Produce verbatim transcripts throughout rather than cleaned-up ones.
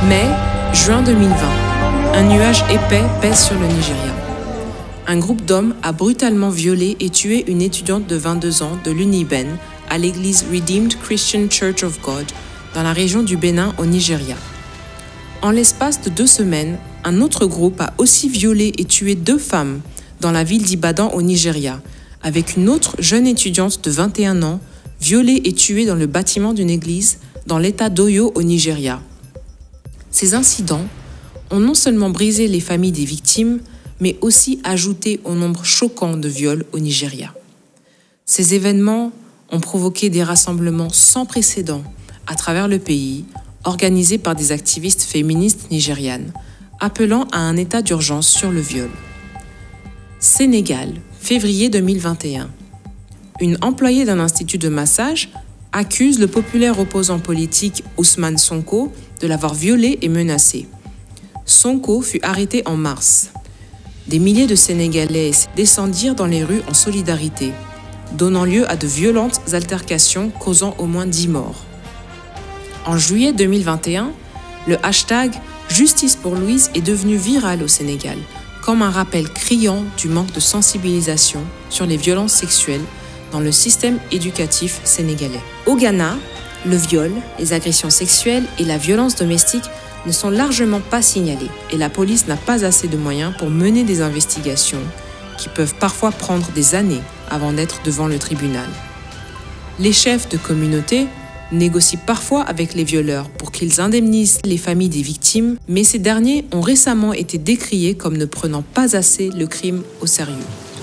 Mai, juin deux mille vingt. Un nuage épais pèse sur le Nigeria. Un groupe d'hommes a brutalement violé et tué une étudiante de vingt-deux ans de l'Uniben à l'église Redeemed Christian Church of God dans la région du Bénin au Nigeria. En l'espace de deux semaines, un autre groupe a aussi violé et tué deux femmes dans la ville d'Ibadan au Nigeria, avec une autre jeune étudiante de vingt et un ans violée et tuée dans le bâtiment d'une église dans l'état d'Oyo au Nigeria. Ces incidents ont non seulement brisé les familles des victimes, mais aussi ajouté au nombre choquant de viols au Nigeria. Ces événements ont provoqué des rassemblements sans précédent à travers le pays, organisés par des activistes féministes nigérianes, appelant à un état d'urgence sur le viol. Sénégal, février deux mille vingt et un. Une employée d'un institut de massage accuse le populaire opposant politique Ousmane Sonko de l'avoir violée et menacée. Sonko fut arrêté en mars. Des milliers de Sénégalais descendirent dans les rues en solidarité, donnant lieu à de violentes altercations causant au moins dix morts. En juillet deux mille vingt et un, le hashtag « Justice pour Louise » est devenu viral au Sénégal, comme un rappel criant du manque de sensibilisation sur les violences sexuelles dans le système éducatif sénégalais. Au Ghana, le viol, les agressions sexuelles et la violence domestique ne sont largement pas signalés et la police n'a pas assez de moyens pour mener des investigations qui peuvent parfois prendre des années avant d'être devant le tribunal. Les chefs de communauté négocient parfois avec les violeurs pour qu'ils indemnisent les familles des victimes, mais ces derniers ont récemment été décriés comme ne prenant pas assez le crime au sérieux.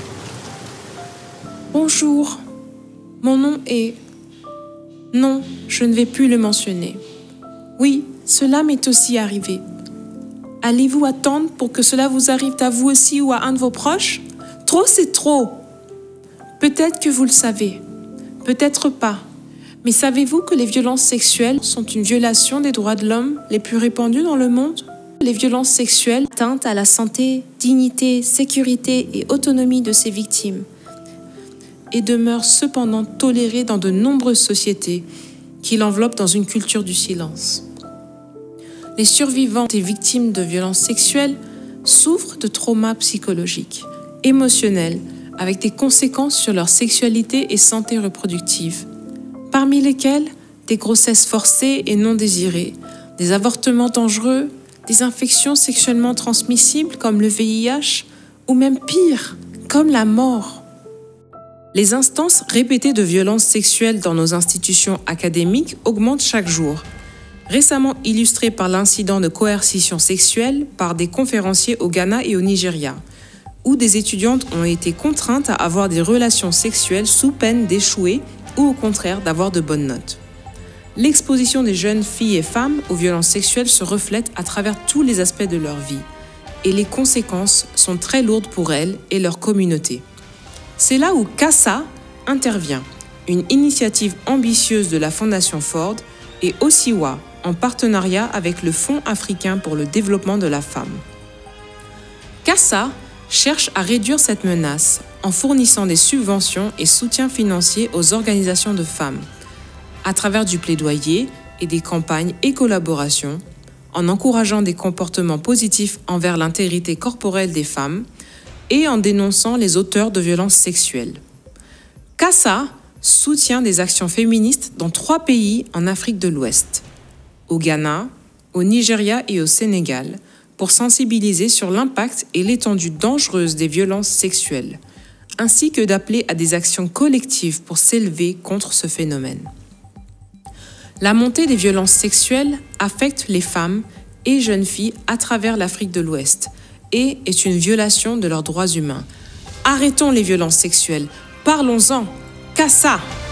Bonjour, mon nom est... Non, je ne vais plus le mentionner. Oui, cela m'est aussi arrivé. Allez-vous attendre pour que cela vous arrive à vous aussi ou à un de vos proches? Trop, c'est trop. Peut-être que vous le savez, peut-être pas. Mais savez-vous que les violences sexuelles sont une violation des droits de l'homme les plus répandues dans le monde? Les violences sexuelles atteintent à la santé, dignité, sécurité et autonomie de ces victimes et demeurent cependant tolérées dans de nombreuses sociétés qui l'enveloppent dans une culture du silence. Les survivantes et victimes de violences sexuelles souffrent de traumas psychologiques, émotionnels, avec des conséquences sur leur sexualité et santé reproductive, parmi lesquelles des grossesses forcées et non désirées, des avortements dangereux, des infections sexuellement transmissibles comme le V I H, ou même pire, comme la mort. Les instances répétées de violences sexuelles dans nos institutions académiques augmentent chaque jour, récemment illustrées par l'incident de coercition sexuelle par des conférenciers au Ghana et au Nigeria, où des étudiantes ont été contraintes à avoir des relations sexuelles sous peine d'échouer ou au contraire d'avoir de bonnes notes. L'exposition des jeunes filles et femmes aux violences sexuelles se reflète à travers tous les aspects de leur vie, et les conséquences sont très lourdes pour elles et leur communauté. C'est là où CASA intervient, une initiative ambitieuse de la Fondation Ford et Osiwa, en partenariat avec le Fonds africain pour le développement de la femme. CASA cherche à réduire cette menace en fournissant des subventions et soutiens financiers aux organisations de femmes, à travers du plaidoyer et des campagnes et collaborations, en encourageant des comportements positifs envers l'intégrité corporelle des femmes et en dénonçant les auteurs de violences sexuelles. CASA soutient des actions féministes dans trois pays en Afrique de l'Ouest, au Ghana, au Nigeria et au Sénégal, pour sensibiliser sur l'impact et l'étendue dangereuse des violences sexuelles, ainsi que d'appeler à des actions collectives pour s'élever contre ce phénomène. La montée des violences sexuelles affecte les femmes et jeunes filles à travers l'Afrique de l'Ouest et est une violation de leurs droits humains. Arrêtons les violences sexuelles. Parlons-en. CASA!